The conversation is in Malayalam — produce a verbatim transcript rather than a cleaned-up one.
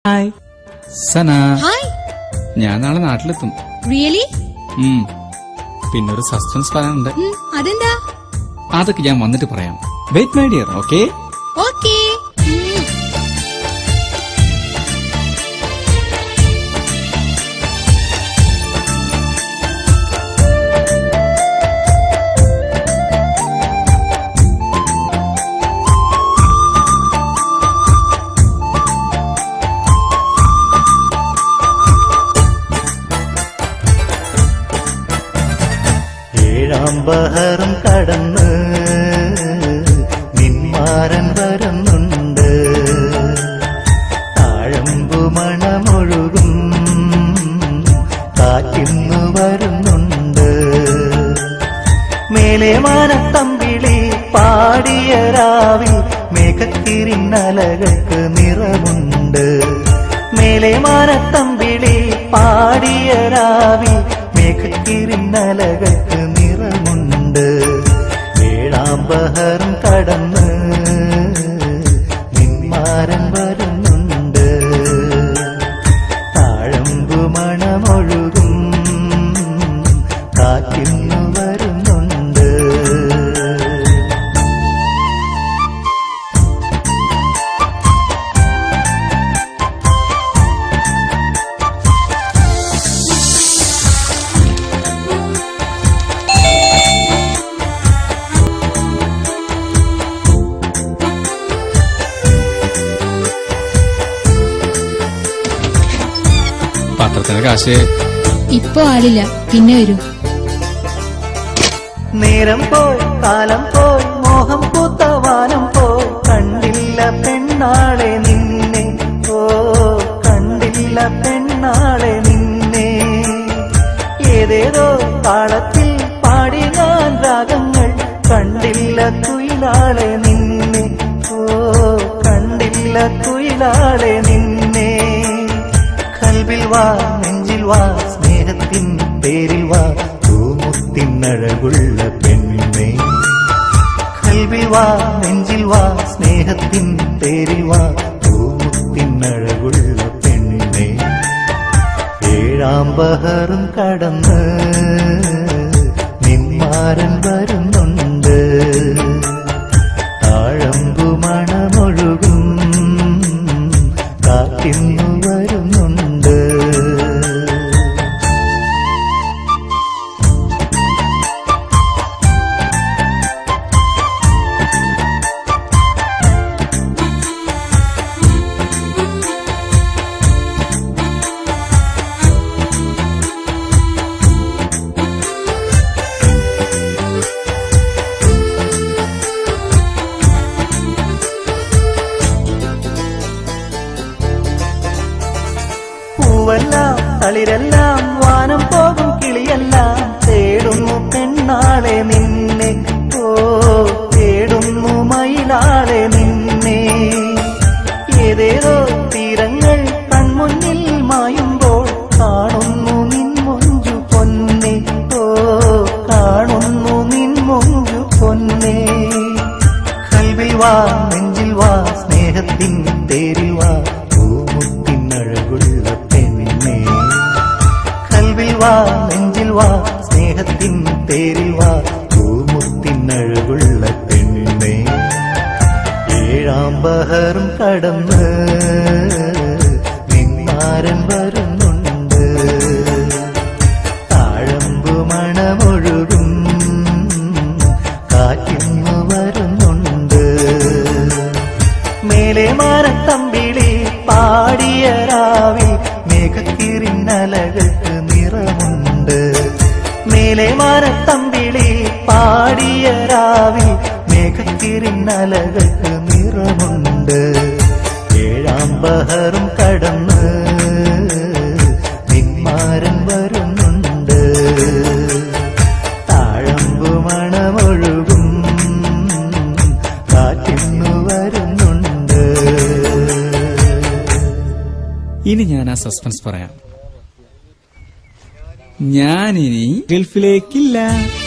ഹായ് സന. ഹായ്. ഞാൻ നാളെ നാട്ടിലെത്തും. റിയലി? പിന്നൊരു സസ്പെൻസ് പറയാനുണ്ട്. അതെന്താ? അതൊക്കെ ഞാൻ വന്നിട്ട് പറയാം. Wait my dear. Okay okay. ബഹറും കടന്ന് നിന്മാരൻ വരുന്നുണ്ട്. താഴമ്പു മണമൊഴുകും കാറ്റിന്നു വരുന്നുണ്ട്. മേലെ മാനത്തമ്പിളി പാടിയ രാവിൽ മേഘത്തിരിന്നലകൾക്ക് നിറമുണ്ട്. മേലെ മാനത്തമ്പിളി പാടിയ രാവിൽ മേഘത്തിരിന്നലകൾക്ക് നിറമുണ്ട്. ഏഴാം ബഹറും കടന്ന് നിന്മാരൻ വരുന്നുണ്ട്. താഴമ്പു മണമൊഴുകും കാറ്റിന്നു വരുന്നുണ്ട്. പത്രത്തിന് കാശ് ഇപ്പൊ ആളില്ല, പിന്നെ വരൂ. നേരം പോയി കാലം പോയി മോഹം പൂത്ത വാനം പോയി കണ്ടില്ല പെണ്ണാളെ നിന്നെ. ഓ കണ്ടില്ല പെണ്ണാളെ നിന്നെ. ഏതേതോ താളത്തിൽ പാടി ഞാൻ രാഗങ്ങൾ കണ്ടില്ല കുയിലാളെ നിന്നെ. ഓ കണ്ടില്ല കുയിലാളെ നിന്നെ. കൽവിൽ വാ നെഞ്ചിൽ വാ സ്നേഹത്തിൻ പേരിൽ വാ പൂമുത്തിനഴകുള്ള പെണ്ണേ. കൽവിൽ വാ നെഞ്ചിൽ വാ സ്നേഹത്തിൻ പേരിൽ വാ പൂമുത്തിനഴകുള്ള പെണ്ണേ. ഏഴാം ബഹറും കടന്ന് നിന്മാരൻ വരുന്നുണ്ട്. താഴമ്പു മണമൊഴുകും കാറ്റിന്നു വരുന്നുണ്ട്. പൂവെല്ലാം തളിരെല്ലാം വാനം പോകും കിളിയെല്ലാം തേടുന്നു പെണ്ണാളെ നിന്നെ. ഓ തേടുന്നു മയിലാളെ നിന്നെ. ഏതേതോ തീരങ്ങൾ കൺമുന്നിൽ മായുമ്പോൾ കാണുന്നു നിൻ മൊഞ്ചു പൊന്നെ. ഓ കാണുന്നു നിൻ മൊഞ്ചു പൊന്നെ. കൽവിൽ വാ നെഞ്ചിൽ വാ സ്നേഹത്തിൻ തേരിൽ വാ പൂമുത്തിനഴകുള്ള പെണ്ണേ. കൽവിൽ വാ നെഞ്ചിൽ വാ സ്നേഹത്തിൻ തേരിൽ വാ പൂമുത്തിനഴകുള്ള പെണ്ണേ. ഏഴാം ബഹറും കടന്ന് നിന്മാരൻ വരുന്നുണ്ട്. താഴമ്പു മണമൊഴുകും കാറ്റിന്നു വരുന്നുണ്ട്. മേലെ മാനത്തമ്പിളി പാടിയ രാവിൽ മേഘത്തിരിന്നലകൾക്ക് നിറമുണ്ട്. മേലെ മാനത്തമ്പിളി പാടിയ രാവിൽ മേഘത്തിരിന്നലകൾക്ക് നിറമുണ്ട്. ഏഴാം ബഹറും കടന്ന് നിന്മാരൻ വരുന്നുണ്ട്. താഴമ്പു മണമൊഴുകും കാറ്റിന്നു വരുന്നുണ്ട്. ഇനി ഞാൻ ആ സസ്പെൻസ് പറയാം. ഞാനിനി ഗൾഫിലേക്കില്ല.